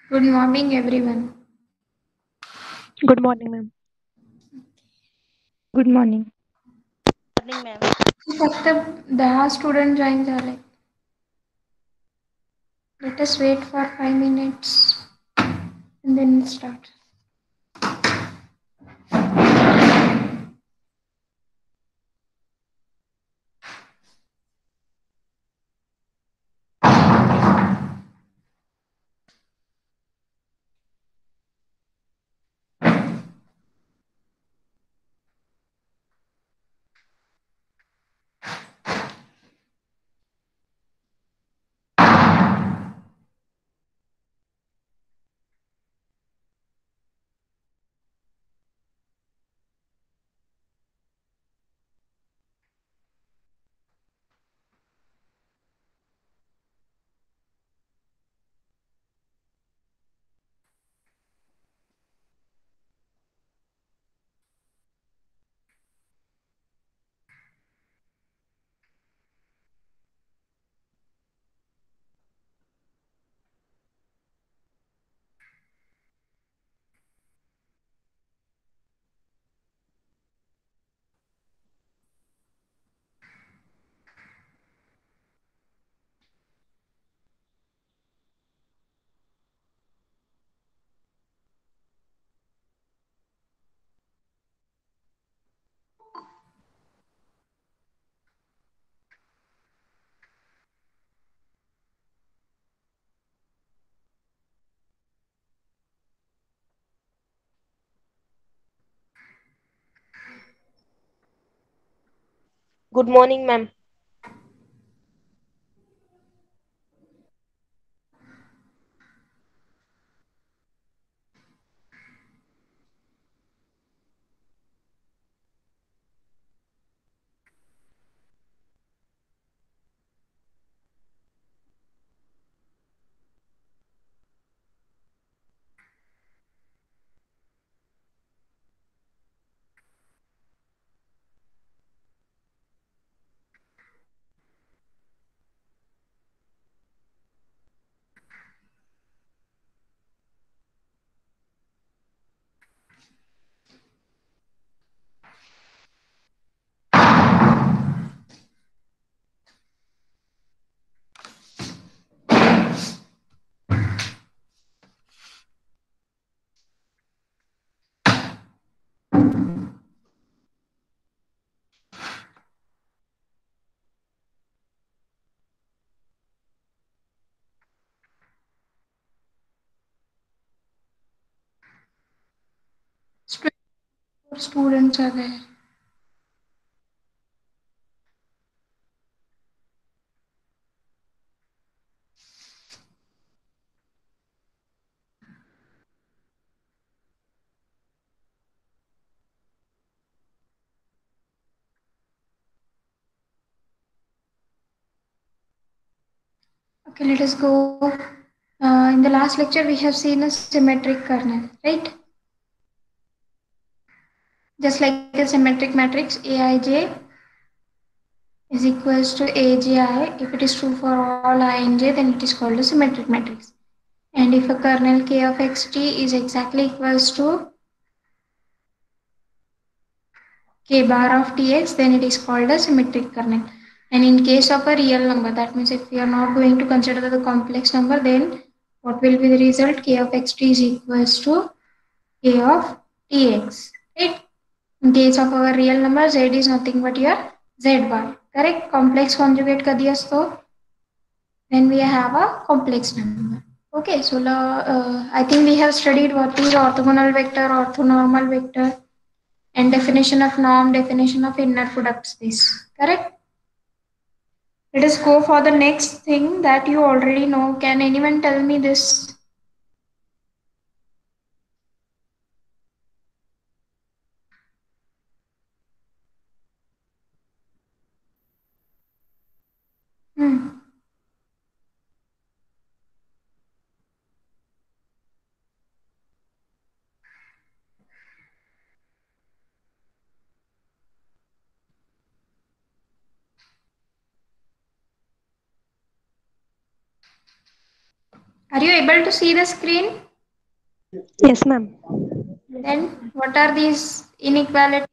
Good morning, everyone. Good morning, ma'am. Good morning. Morning, ma'am. फक्त 10 student join झाले. Let us wait for 5 minutes and then start. Good morning, ma'am. Students आ गए. Okay, let us go. In the last lecture, we have seen a symmetric kernel, right? Just like a symmetric matrix, Aij is equals to Aj. If it is true for all I and j, then it is called a symmetric matrix. And if a kernel K of xt is exactly equals to K bar of tx, then it is called a symmetric kernel. And in case of a real number, that means if we are not going to consider the complex number, then what will be the result? K of xt is equals to K of tx. Right? In case of our real number, z is nothing but your z bar. Correct? Complex conjugate kadi asto, then we have a complex number. Okay, so I think we have studied what is orthogonal vector, orthonormal vector, and definition of norm, definition of inner product space. Correct? Let us go for the next thing that you already know. Can anyone tell me this? Hmm. Are Are you able to see the screen? Yes, ma'am. Then what are these inequalities?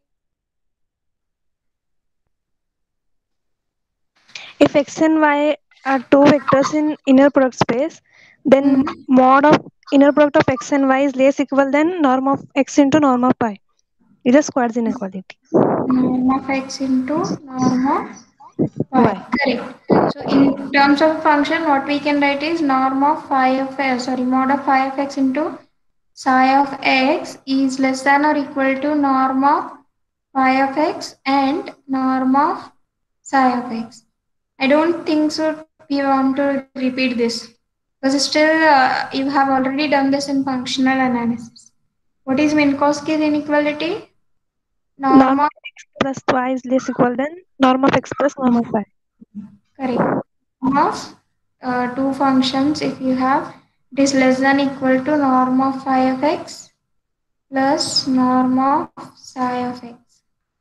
If x and y are two vectors in inner product space, then Hmm. mod of inner product of x and y is less equal than norm of x into norm of y. It is squares inequality. Norm of x into norm of y. Y. Correct. So in terms of function, what we can write is norm of phi of mod of phi of x into psi of x is less than or equal to norm of phi of x and norm of psi of x. I don't think so. We want to repeat this because still you have already done this in functional analysis. What is Minkowski's inequality? Norm Norm of of x plus y is less equal than norm of x plus norm of y. correct. Norm of two functions if you have it is less than equal to norm of phi of x plus norm of psi of x.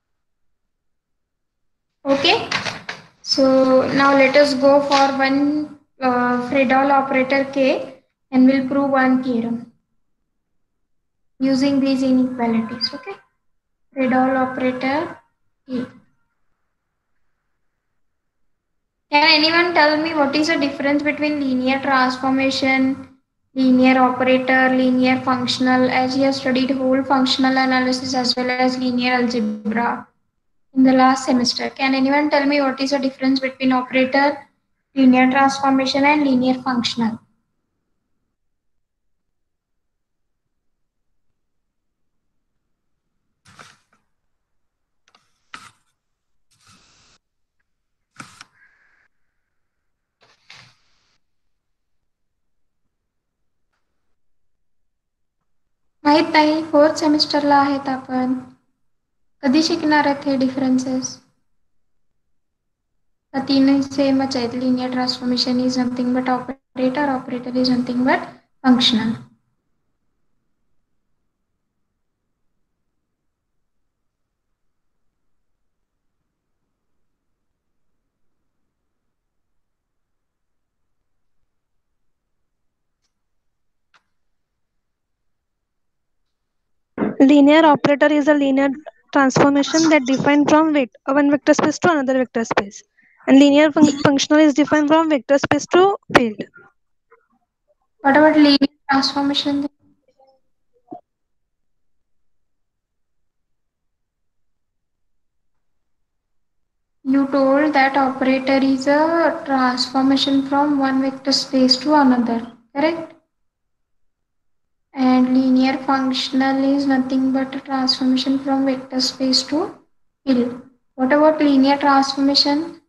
Okay. So now let us go for one Fredol operator K and we'll prove one theorem using these inequalities. Okay. Fredol operator K. Can anyone tell me what is the difference between linear transformation, linear operator, linear functional, as you have studied whole functional analysis as well as linear algebra in the last semester? Can anyone tell me what is the difference between operator, linear transformation and linear functional? माहित नाही fourth सेमिस्टरला आहेत आपण कधी शिकणार आहेत हे differences तीन सेमच आहेत linear transformation is nothing but operator operator is nothing but functional Linear operator is a linear transformation that defined from one vector space to another vector space. And linear functional is defined from vector space to field. What about linear transformation? You told that operator is a transformation from one vector space to another, correct? And linear functional is nothing but a transformation from vector space to field. What about linear transformation?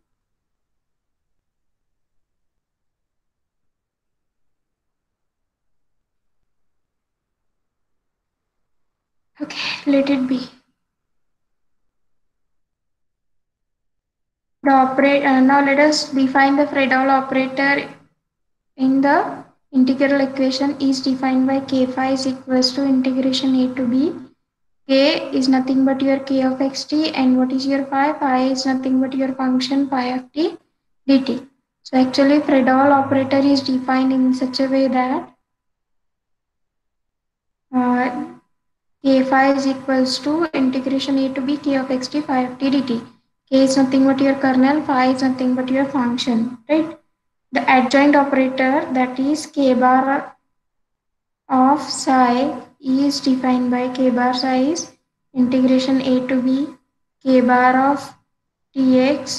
Okay, let it be. Now let us define the Fredol operator in the integral equation is defined by k phi is equals to integration a to b. K is nothing but your k of xt and what is your phi? Phi is nothing but your function phi of t dt. So actually Fredol operator is defined in such a way that uh, k phi is equals to integration a to b k of xt phi of t dt. K is nothing but your kernel, phi is nothing but your function, right? The adjoint operator that is k bar of psi is defined by k bar psi is integration a to b k bar of tx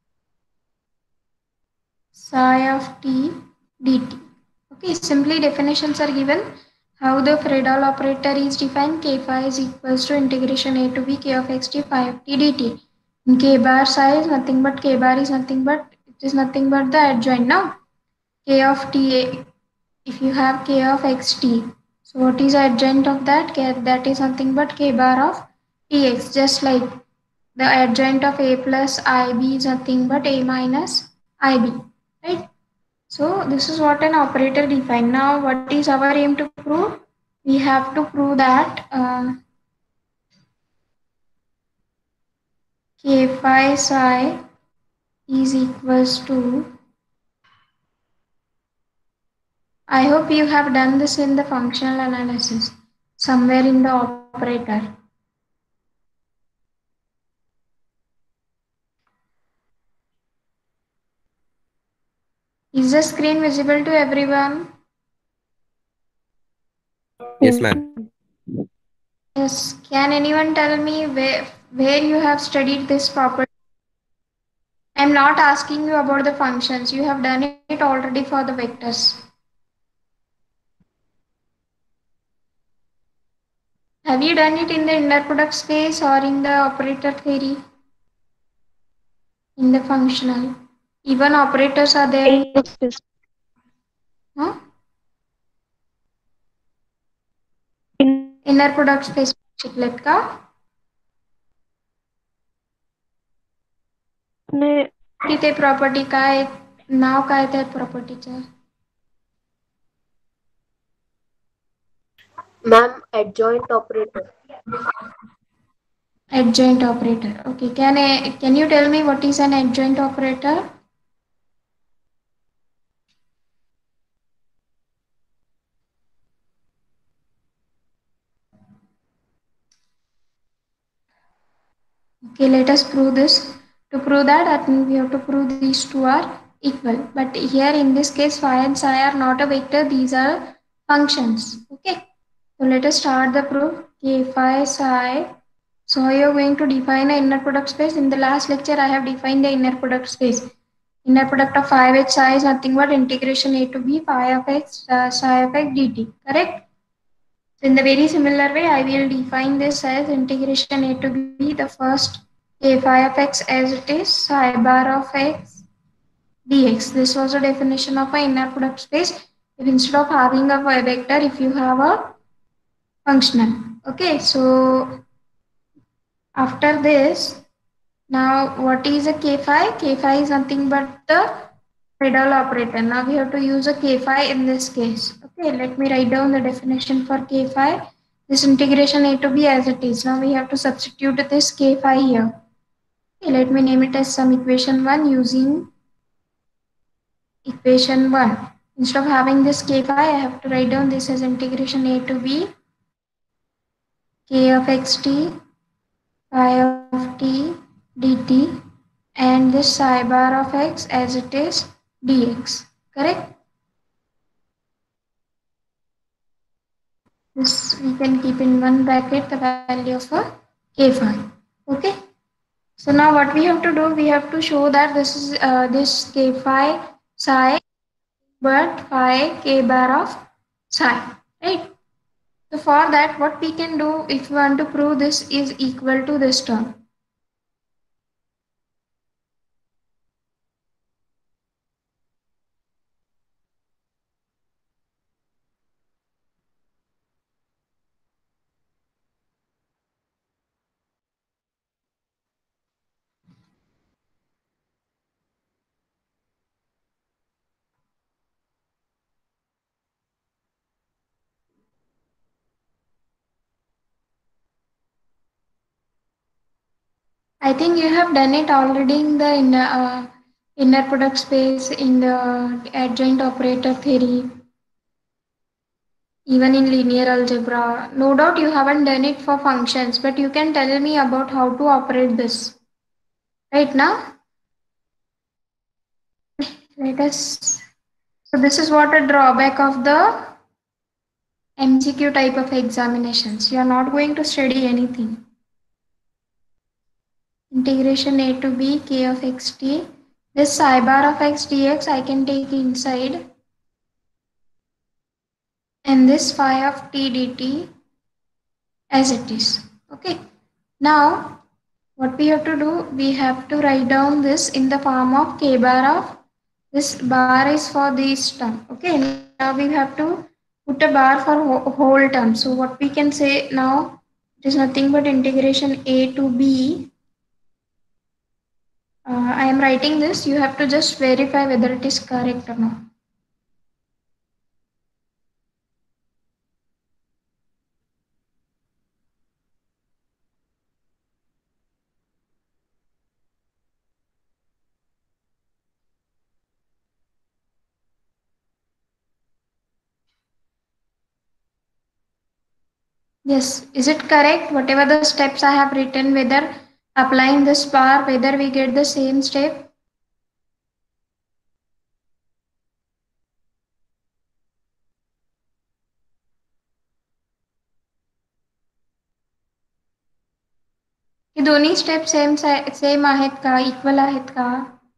psi of t dt. Okay, simply definitions are given. How the Fredol operator is defined: k phi is equals to integration a to b k of xt phi of t dt. And k bar psi is nothing but k bar is nothing but it is nothing but the adjoint now k of t. If you have k of xt, so what is adjoint of that? That is nothing but k bar of tx. Just like the adjoint of a plus ib is nothing but a minus ib, right? So this is what an operator define. Now what is our aim to prove? We have to prove that k phi psi is equals to I hope you have done this in the functional analysis, somewhere in the operator. Is the screen visible to everyone? Yes, ma'am. Yes. Can anyone tell me where you have studied this property? I'm not asking you about the functions. You have done it already for the vectors. Have you done it in the inner product space or in the operator theory? In the functional. Even operators are there in huh? Inner product space शिकलेत का? तिथे property काय नाव काय त्या प्रॉपर्टीचं? Ma'am, adjoint operator. Adjoint operator. Okay. Can you tell me what is an adjoint operator? Okay, let us prove this. To prove that means we have to prove these two are equal. But here in this case, phi and psi are not a vector, these are functions. Okay. So let us start the proof. K phi psi. So you are going to define an inner product space. In the last lecture, I have defined the inner product space. Inner product of phi with psi is nothing but integration a to b phi of x psi of x dt. Correct? So in the very similar way, I will define this as integration a to b, the first a phi of x as it is psi bar of x dx. This was a definition of an inner product space. If instead of having a vector, if you have a functional. Okay, so after this, now what is a k phi? K phi is nothing but the Friedel operator. Now we have to use a k phi in this case. Okay, let me write down the definition for k phi. This integration a to b as it is. Now we have to substitute this k phi here. Okay, let me name it as some equation 1 using equation 1. Instead of having this k phi, I have to write down this as integration a to b k of xt phi of t dt and this psi bar of x as it is dx. Correct? This we can keep in one bracket the value of a k phi. Okay. So now what we have to do, we have to show that this is this k phi psi but phi k bar of psi. Right. So for that, what we can do if we want to prove this is equal to this term. I think you have done it already in the inner product space in the adjoint operator theory, even in linear algebra. No doubt you haven't done it for functions, but you can tell me about how to operate this. Right now, let us. So this is what a drawback of the MCQ type of examinations. You are not going to study anything. Integration a to b k of xt. This psi bar of x dx I can take inside. And this phi of t dt as it is. Okay. Now, what we have to do, we have to write down this in the form of k bar of this bar is for this term. Okay. Now we have to put a bar for whole term. So what we can say now, it is nothing but integration a to b. I am writing this. You have to just verify whether it is correct or not. Yes, is it correct? Whatever the steps I have written, whether applying this bar, whether we get the same step. हे दोन्ही step same आहेत का, equal आहेत का?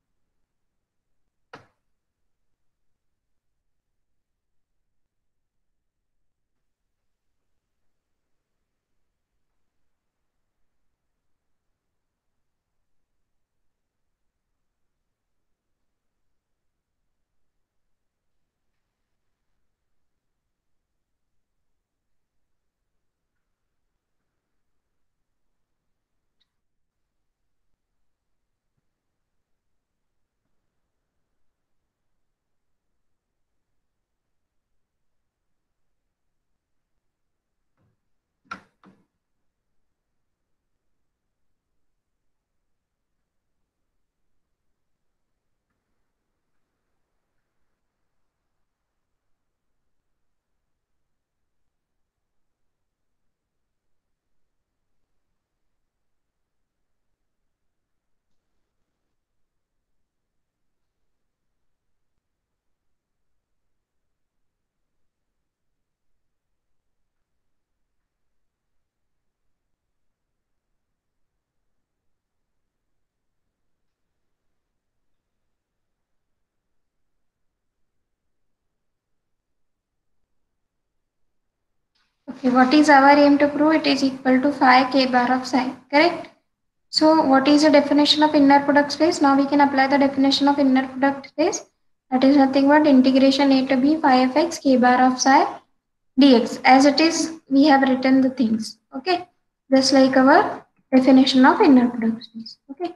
Okay, what is our aim to prove? It is equal to phi k bar of psi, correct? So what is the definition of inner product space? Now we can apply the definition of inner product space. That is nothing but integration a to b phi of x k bar of psi dx. As it is, we have written the things. Okay, just like our definition of inner product space. Okay,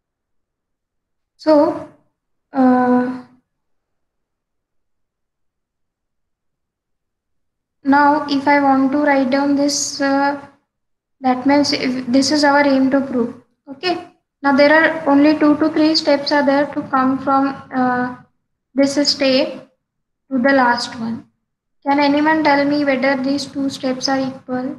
so now if I want to write down this, that means if this is our aim to prove. Okay. Now there are only 2 to 3 steps are there to come from this step to the last one. Can anyone tell me whether these 2 steps are equal?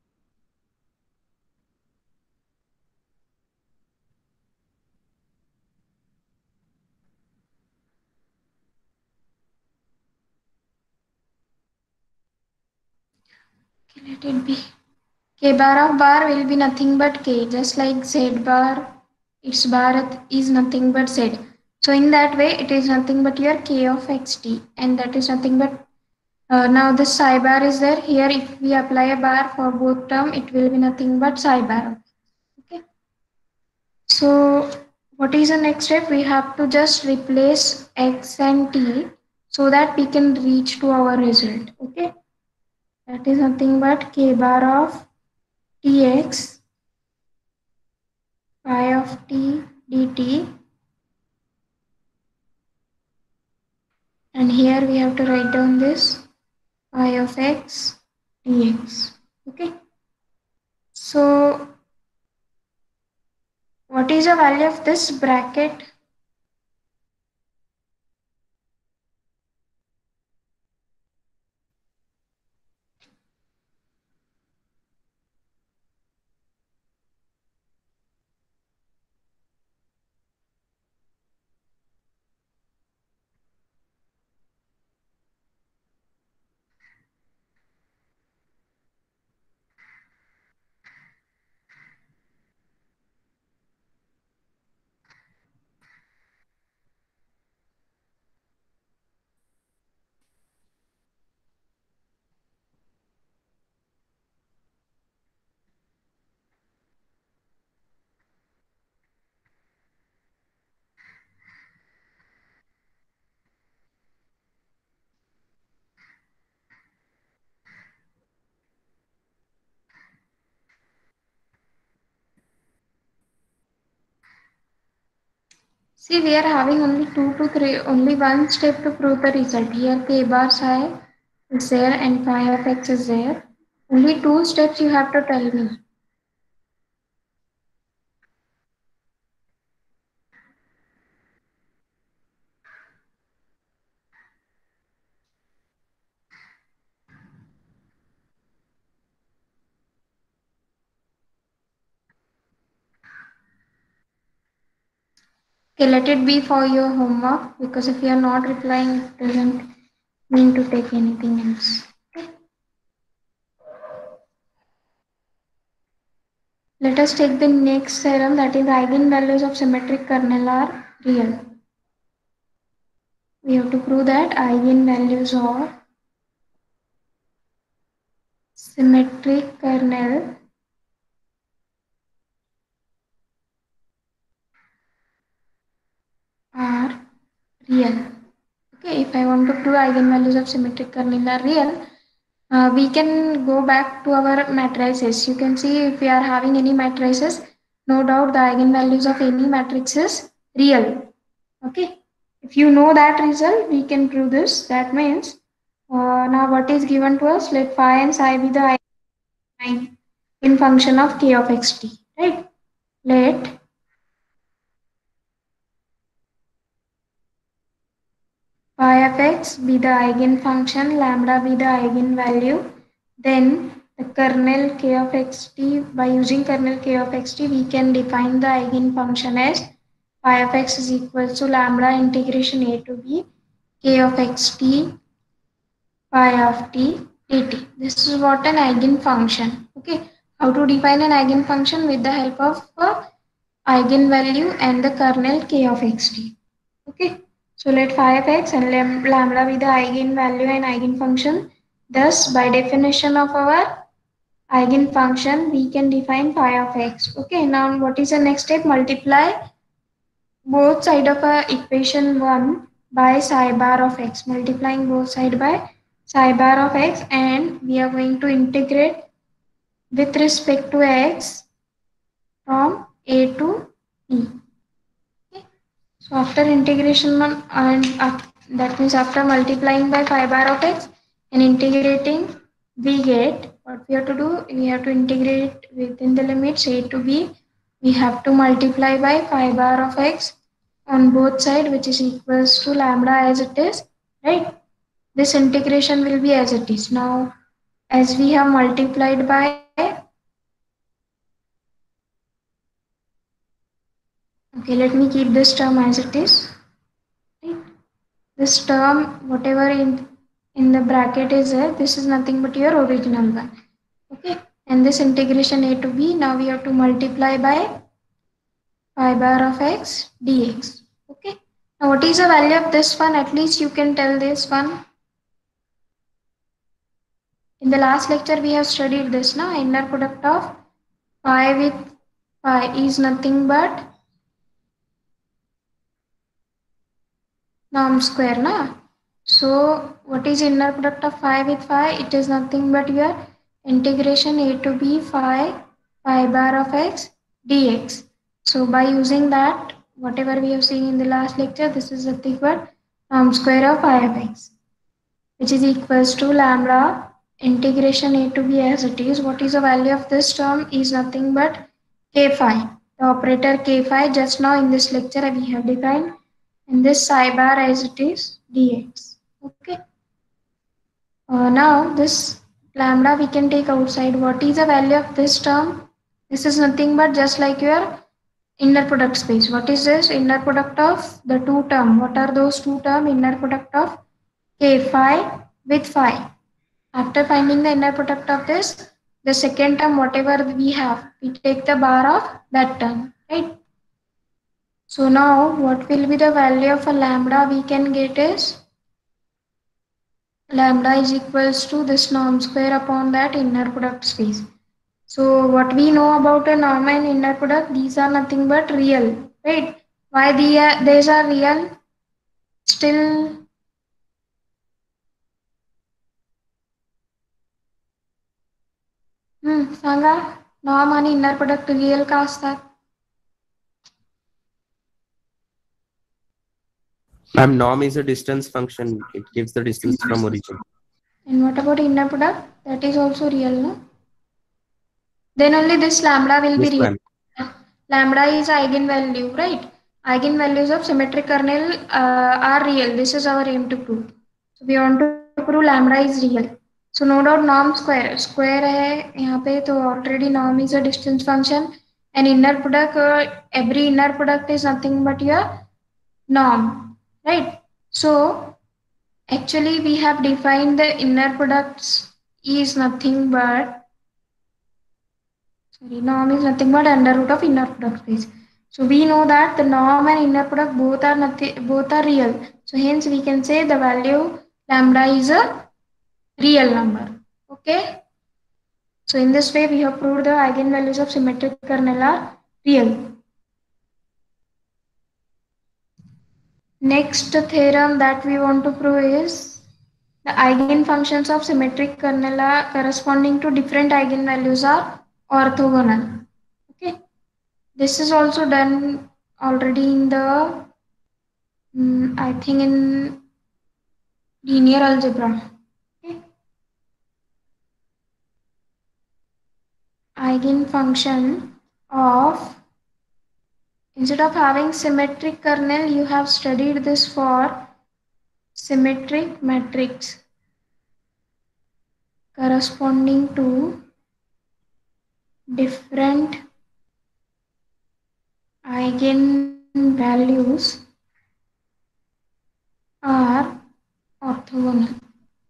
Okay, let it be. K bar of bar will be nothing but K, just like Z bar, its bar is nothing but Z. So in that way, it is nothing but your K of xt, and that is nothing but now the psi bar is there. Here, if we apply a bar for both term, it will be nothing but psi bar. Okay. So what is the next step? We have to just replace x and t so that we can reach to our result. Okay. That is nothing but k bar of tx phi of t dt, and here we have to write down this phi of x dx. Okay. So what is the value of this bracket? See, we are having only 2 to 3, only one step to prove the result. Here k bar psi is there and phi of x is there. Only 2 steps you have to tell me. Okay, let it be for your homework, because if you are not replying, it doesn't mean to take anything else. Okay. Let us take the next theorem, that is eigenvalues of symmetric kernel are real. We have to prove that eigenvalues of symmetric kernel are real. Okay, if I want to prove eigenvalues of symmetric kernel are real, we can go back to our matrices. You can see if we are having any matrices, no doubt the eigenvalues of any matrix is real. Okay, if you know that result, we can prove this. That means now what is given to us? Let phi and psi be the eigenfunction of k of xt. Right? Let phi of x be the eigenfunction, lambda be the eigenvalue. Then the kernel k of xt, by using kernel k of xt, we can define the eigenfunction as phi of x is equal to lambda integration a to b k of xt phi of t dt. This is what an eigenfunction. Okay, how to define an eigenfunction? With the help of eigenvalue and the kernel k of xt. Okay, so let phi of x and lambda be the eigenvalue and eigenfunction. Thus, by definition of our eigenfunction, we can define phi of x. Okay, now what is the next step? Multiply both side of equation 1 by psi bar of x, multiplying both side by psi bar of x, and we are going to integrate with respect to x from a to e. Okay. So after integration that means after multiplying by phi bar of x and integrating, we get what we have to do. We have to integrate within the limits a to b. We have to multiply by phi bar of x on both sides, which is equals to lambda as it is, right? This integration will be as it is. Now, as we have multiplied by, okay, let me keep this term as it is, right? This term, whatever in the bracket is there, this is nothing but your original one. Okay, and this integration a to b, now we have to multiply by phi bar of x dx. Okay, now what is the value of this one? At least you can tell this one. In the last lecture, we have studied this. Now, inner product of phi with phi is nothing but norm square. Na? So, what is inner product of phi with phi? It is nothing but your integration a to b phi bar of x dx. So, by using that, whatever we have seen in the last lecture, this is nothing but norm square of phi of x, which is equals to lambda integration a to b as it is. What is the value of this term? Is nothing but k phi. The operator k phi, just now in this lecture we have defined, and this psi bar as it is dx. Okay. Now this lambda we can take outside. What is the value of this term? This is nothing but just like your inner product space. What is this? Inner product of the two term. What are those two term? Inner product of k phi with phi. After finding the inner product of this, the second term, whatever we have, we take the bar of that term, right? So now what will be the value of a lambda we can get is lambda is equals to this norm square upon that inner product space. So what we know about a norm and inner product, these are nothing but real, right? Why these are real? Still Sanga norm आणि inner product real का असतात? Norm is a distance function. It gives the distance from origin. And what about inner product? That is also real, no? Then only this lambda will Yes, be real. ma'am. Lambda is eigenvalue, right? Eigenvalues of symmetric kernel are real. This is our aim to prove. So we want to prove lambda is real. So no doubt norm square है यहाँ पे, तो already norm is a distance function, and inner product every inner product is nothing but your norm, right? So actually we have defined the inner products is nothing but, sorry, norm is nothing but under root of inner product space. So we know that the norm and inner product both are nothing, both are real. So hence we can say the value lambda is a real number. Okay. So in this way we have proved the eigenvalues of symmetric kernel are real. Next theorem that we want to prove is the eigenfunctions of symmetric kernel are corresponding to different eigenvalues are orthogonal. Okay. This is also done already in the I think in linear algebra. Okay. Eigenfunction of, instead of having symmetric kernel, you have studied this for symmetric matrix corresponding to different eigenvalues are orthogonal.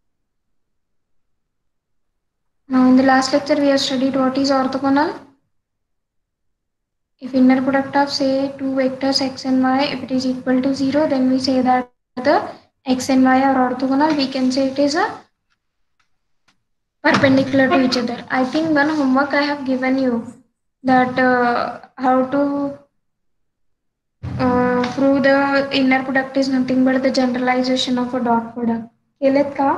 Now in the last lecture we have studied what is orthogonal. If inner product of say two vectors x and y, if it is equal to 0, then we say that the x and y are orthogonal. We can say it is a perpendicular to each other. I think one homework I have given you that how to prove the inner product is nothing but the generalization of a dot product. केलेत का?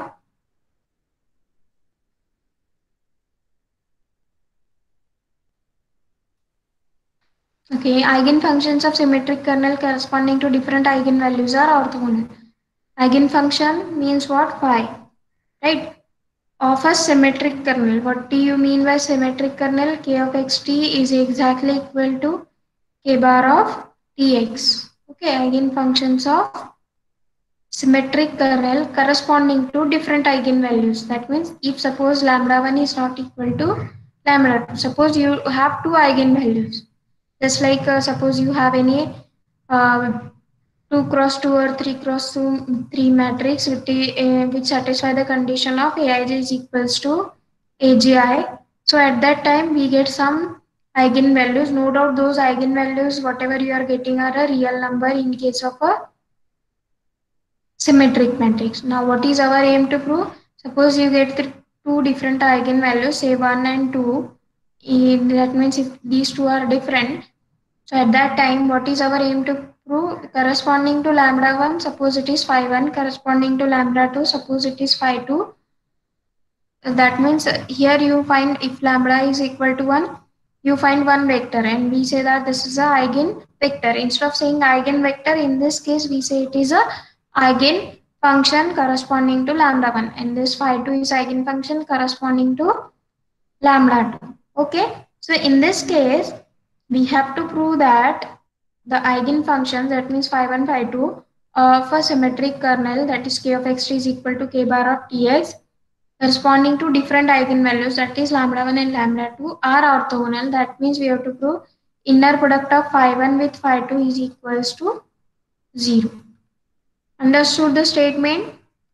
Okay, eigenfunctions of symmetric kernel corresponding to different eigenvalues are orthogonal. Eigenfunction means what? Phi, right? Of a symmetric kernel. What do you mean by symmetric kernel? K of xt is exactly equal to k bar of tx. Okay, eigenfunctions of symmetric kernel corresponding to different eigenvalues. That means if suppose lambda 1 is not equal to lambda 2, suppose you have two eigenvalues. Just like suppose you have any uh, 2 cross 2 or 3 cross 3 matrix which satisfy the condition of Aij is equals to Agi. So at that time we get some eigenvalues. No doubt those eigenvalues whatever you are getting are a real number in case of a symmetric matrix. Now what is our aim to prove? Suppose you get the two different eigenvalues, say 1 and 2. That means if these two are different, so at that time, what is our aim to prove? Corresponding to lambda 1, suppose it is phi 1, corresponding to lambda 2, suppose it is phi 2. That means here you find if lambda is equal to 1, you find one vector and we say that this is a eigenvector. Instead of saying eigenvector, in this case we say it is a eigenfunction corresponding to lambda 1 and this phi 2 is eigenfunction corresponding to lambda 2. Okay, so in this case, we have to prove that the eigenfunctions, that means phi 1, phi 2, of a symmetric kernel, that is k of xt is equal to k bar of tx, corresponding to different eigenvalues, that is lambda 1 and lambda 2, are orthogonal. That means we have to prove inner product of phi 1 with phi 2 is equals to 0. Understood the statement?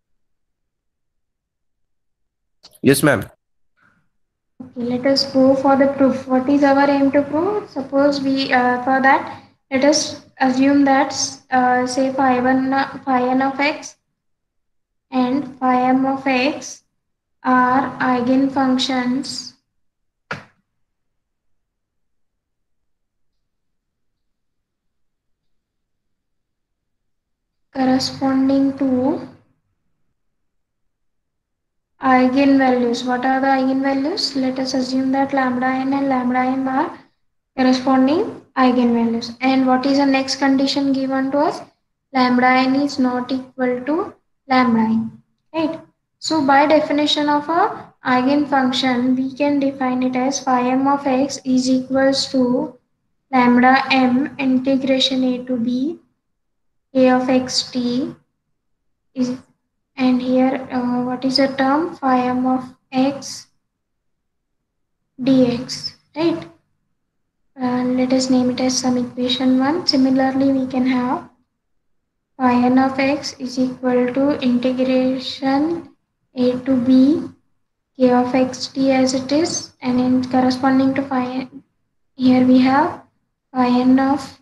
Yes, ma'am. Okay, let us go for the proof. What is our aim to prove? Suppose we, for that, let us assume that, say, phi n of x and phi m of x are eigenfunctions corresponding to eigenvalues. What are the eigenvalues? Let us assume that lambda n and lambda m are corresponding eigenvalues. And what is the next condition given to us? Lambda n is not equal to lambda n, right? So by definition of a eigenfunction, we can define it as phi m of x is equals to lambda m integration a to b a of x t is, and here what is the term? Phi m of x dx, right? Let us name it as some equation 1. Similarly, we can have phi n of x is equal to integration a to b k of xt as it is, and in corresponding to phi, here we have phi n of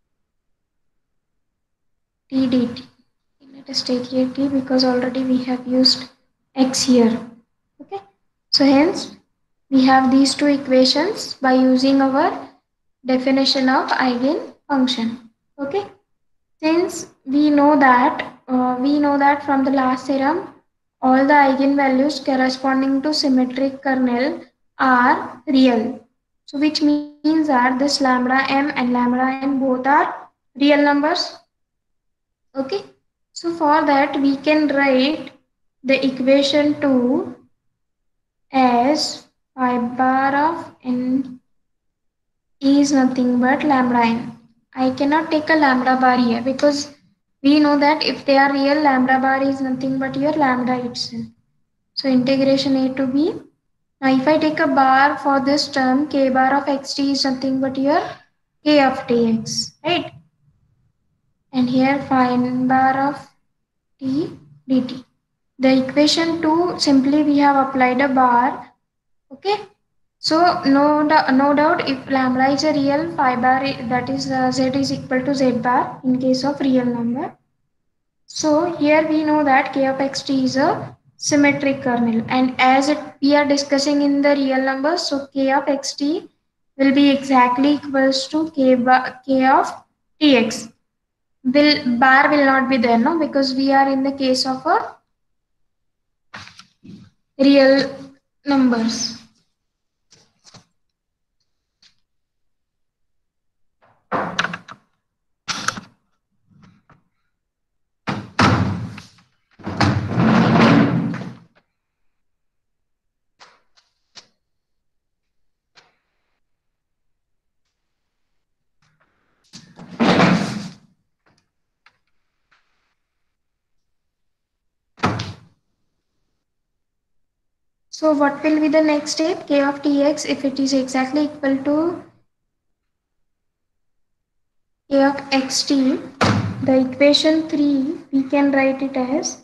t dt. Let us take here t because already we have used x here. Okay, so hence we have these two equations by using our definition of eigenfunction. Okay, since we know that from the last theorem, all the eigenvalues corresponding to symmetric kernel are real. So which means that this lambda m and lambda n both are real numbers. Okay, so for that we can write the equation 2 as phi bar of n is nothing but lambda n. I cannot take a lambda bar here because we know that if they are real, lambda bar is nothing but your lambda itself. So integration a to b. Now if I take a bar for this term, k bar of xt is nothing but your k of tx, right? And here phi n bar of t dt. The equation 2, simply we have applied a bar. Okay, so no doubt if lambda is a real, phi bar, that is z is equal to z bar in case of real number. So here we know that k of xt is a symmetric kernel, and as we are discussing in the real numbers, so k of xt will be exactly equals to k of tx. Bar will not be there, no, because we are in the case of a real numbers. So what will be the next step? K of tx, if it is exactly equal to k of xt, the equation 3 we can write it as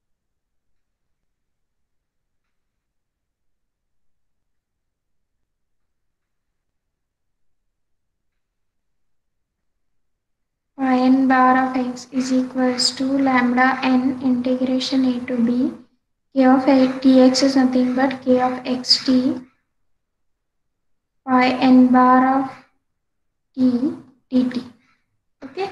phi n bar of x is equals to lambda n integration a to b. K of tx is nothing but k of xt phi n bar of t dt. Okay.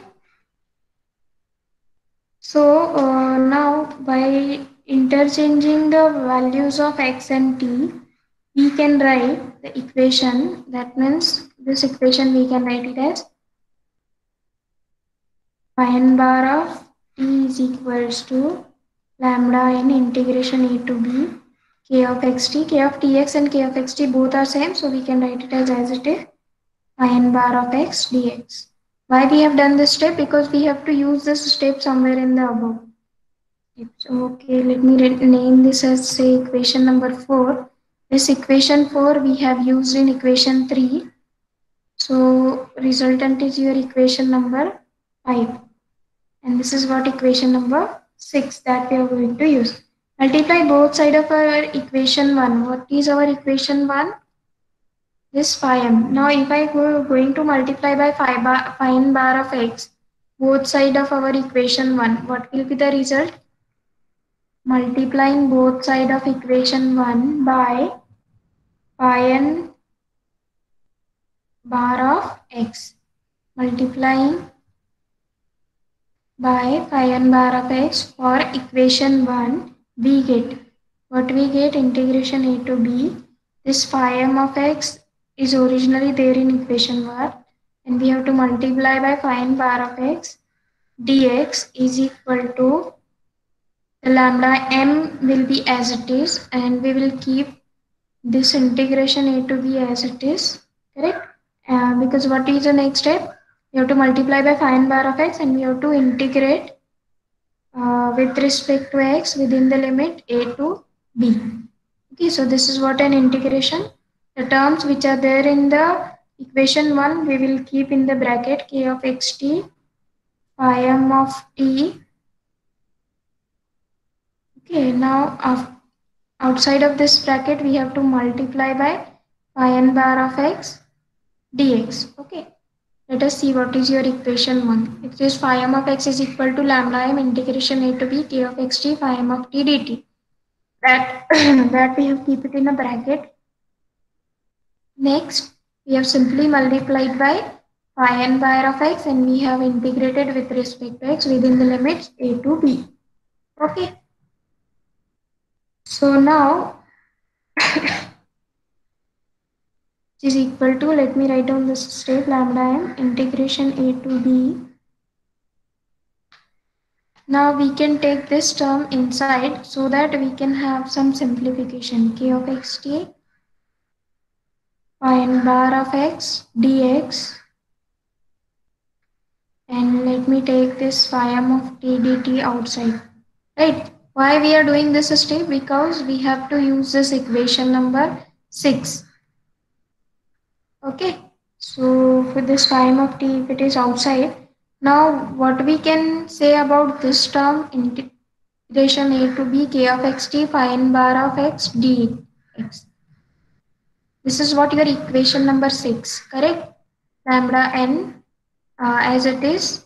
So now by interchanging the values of x and t, we can write the equation. That means this equation we can write it as phi n bar of t is equals to lambda n integration a to b k of xt. K of tx and k of xt both are same, so we can write it as it is phi n bar of x dx. Why we have done this step? Because we have to use this step somewhere in the above. Okay, let me name this as, say, equation number 4. This equation 4 we have used in equation 3. So resultant is your equation number 5. And this is what equation number 6 that we are going to use. Multiply both sides of our equation 1. What is our equation 1? This phi m. Now if I going to multiply by phi n bar of x, both sides of our equation 1, what will be the result? Multiplying both sides of equation 1 by phi n bar of x. Multiplying by phi n bar of x for equation 1, we get what we get, integration a to b. This phi m of x is originally there in equation 1, and we have to multiply by phi n bar of x dx is equal to the lambda m will be as it is, and we will keep this integration a to b as it is, correct? Because what is the next step? We have to multiply by phi n bar of x, and we have to integrate with respect to x within the limit a to b. Okay, so this is what an integration. The terms which are there in the equation 1, we will keep in the bracket k of xt phi m of t. Okay, now outside of this bracket we have to multiply by phi n bar of x dx. Okay, let us see what is your equation 1. It says phi m of x is equal to lambda m integration a to b k of x t phi m of t dt. That that we have keep it in a bracket. Next, we have simply multiplied by phi n bar of x and we have integrated with respect to x within the limits a to b. Okay. So now it is equal to, let me write down this step, lambda m integration a to b. Now we can take this term inside so that we can have some simplification. K of x t phi n bar of x dx, and let me take this phi m of t dt outside. Right? Why we are doing this step? Because we have to use this equation number 6. Okay. So for this phi m of t, if it is outside, now what we can say about this term, integration a to b k of x t phi n bar of x dx. This is what your equation number 6, correct? Lambda n as it is.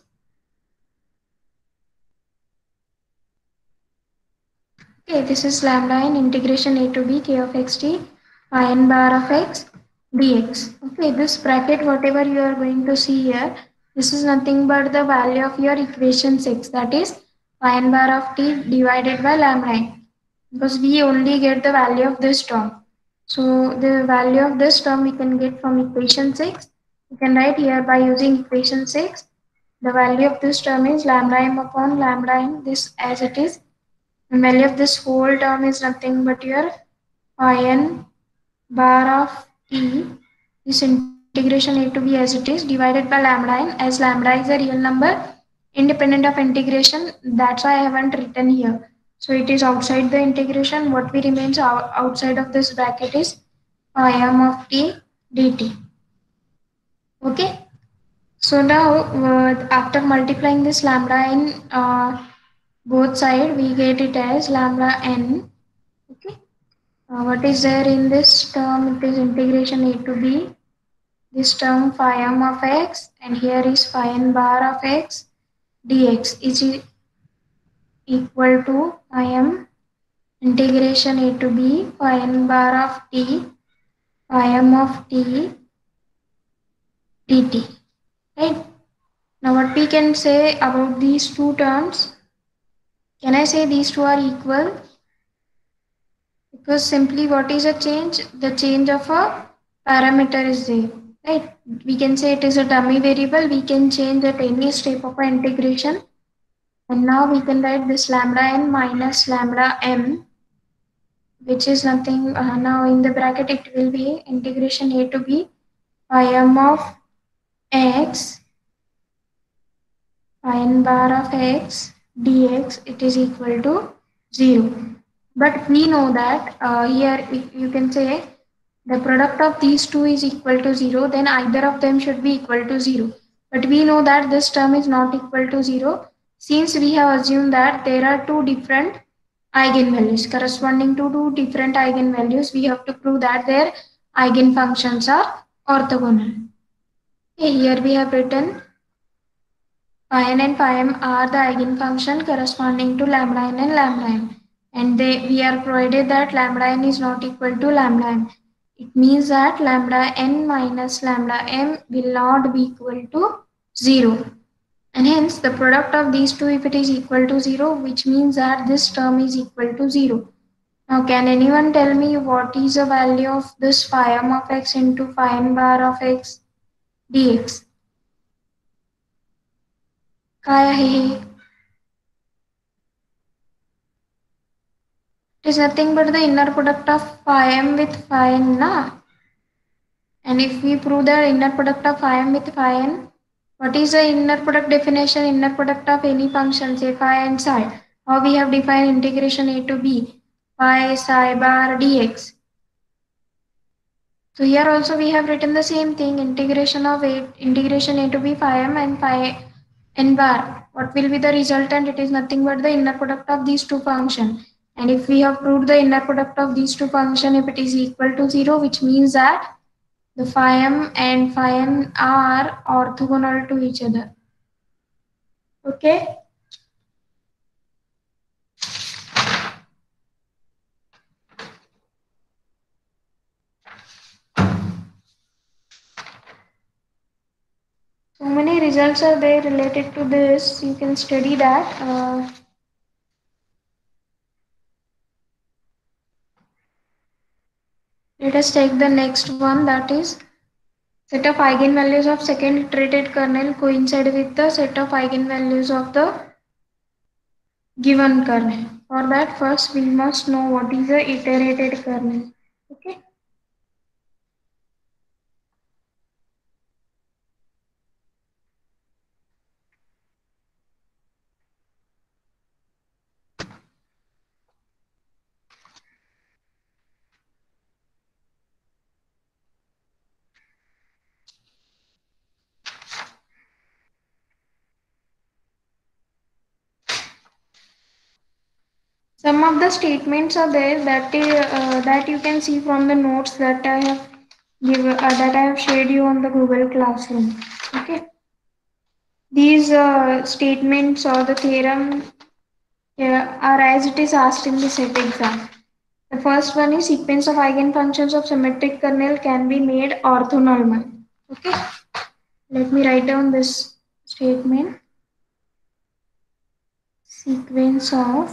Okay, this is lambda n integration a to b k of x t phi n bar of x dx. Okay, this bracket, whatever you are going to see here, this is nothing but the value of your equation 6, that is phi n bar of t divided by lambda n, because we only get the value of this term. So the value of this term we can get from equation 6. We can write here by using equation 6. The value of this term is lambda m upon lambda n, this as it is. The value of this whole term is nothing but your phi n bar of t, this integration a to b as it is, divided by lambda n, as lambda is a real number independent of integration. That's why I haven't written here. So it is outside the integration. What we remains outside of this bracket is phi m of t dt. Okay. So now after multiplying this lambda n both side, we get it as lambda n. Okay. What is there in this term? It is integration a to b. This term phi m of x, and here is phi n bar of x dx is equal to phi m integration a to b phi n bar of t phi m of t dt. Right? Now what we can say about these two terms? Can I say these two are equal? Because simply what is a change? The change of a parameter is there. Right? We can say it is a dummy variable. We can change at any step of an integration. And now we can write this lambda n minus lambda m, which is nothing. Now in the bracket it will be integration a to b phi m of x phi n bar of x dx, it is equal to 0. But we know that here you can say the product of these two is equal to 0, then either of them should be equal to 0. But we know that this term is not equal to 0, since we have assumed that there are two different eigenvalues corresponding to two different eigenvalues. We have to prove that their eigenfunctions are orthogonal. Okay, here we have written phi n and phi m are the eigenfunction corresponding to lambda n and lambda m, and we are provided that lambda n is not equal to lambda m. It means that lambda n minus lambda m will not be equal to 0. And hence the product of these two, if it is equal to 0, which means that this term is equal to 0. Now can anyone tell me what is the value of this phi m of x into phi n bar of x dx? Kaya hai. It is nothing but the inner product of phi m with phi n, na? And if we prove the inner product of phi m with phi n, what is the inner product definition? Inner product of any function, say phi and psi. How we have defined integration a to b phi psi bar dx. So here also we have written the same thing, integration a to b phi m and phi n bar. What will be the resultant? It is nothing but the inner product of these two functions. And if we have proved the inner product of these two functions, if it is equal to 0, which means that the phi m and phi n are orthogonal to each other. Okay. So many results are there related to this. You can study that. Let us take the next one, that is set of eigenvalues of second iterated kernel coincide with the set of eigenvalues of the given kernel. For that, first we must know what is the iterated kernel. Okay. Some of the statements are there that you can see from the notes that I have shared you on the Google Classroom. Okay. These statements or the theorem are as it is asked in the set exam. The first one is sequence of eigenfunctions of symmetric kernel can be made orthonormal. Okay. Let me write down this statement. Sequence of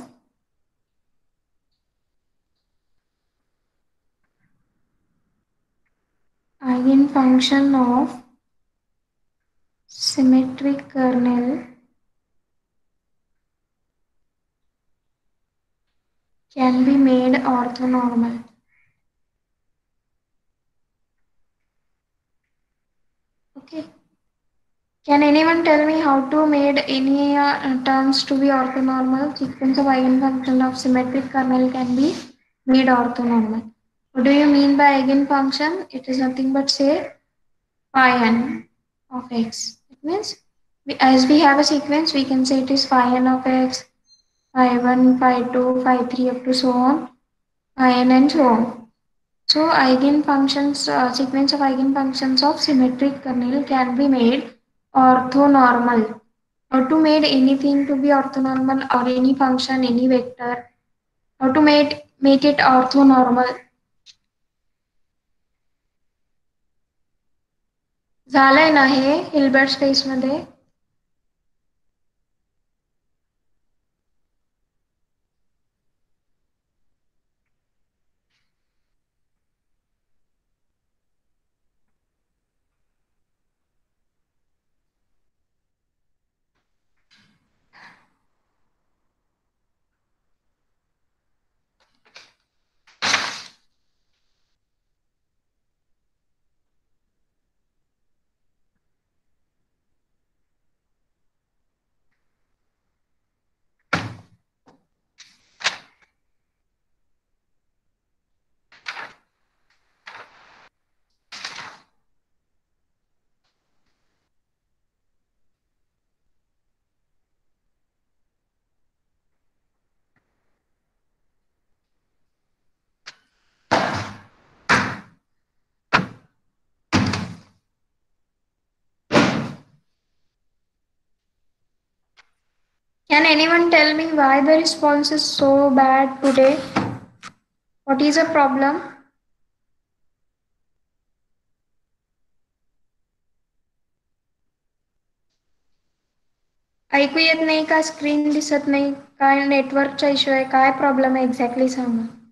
eigenfunction of symmetric kernel can be made orthonormal. Okay. Can anyone tell me how to made any terms to be orthonormal? Sequence of eigenfunction of symmetric kernel can be made orthonormal. What do you mean by eigenfunction? It is nothing but say phi n of x. It means as we have a sequence, we can say it is phi n of x, phi 1, phi 2, phi 3 up to so on, phi n and so on. So eigenfunctions, sequence of eigenfunctions of symmetric kernel can be made orthonormal. How to make anything to be orthonormal or any function, any vector? How to make it orthonormal? झालंय ना हे Hilbert space मध्ये? Can anyone tell me why the response is so bad today? What is the problem? ऐकू येत नाही का? Screen दिसत नाही काय? नेटवर्कचा इश्यू आहे काय? प्रॉब्लेम आहे एक्झॅक्टली सांगा.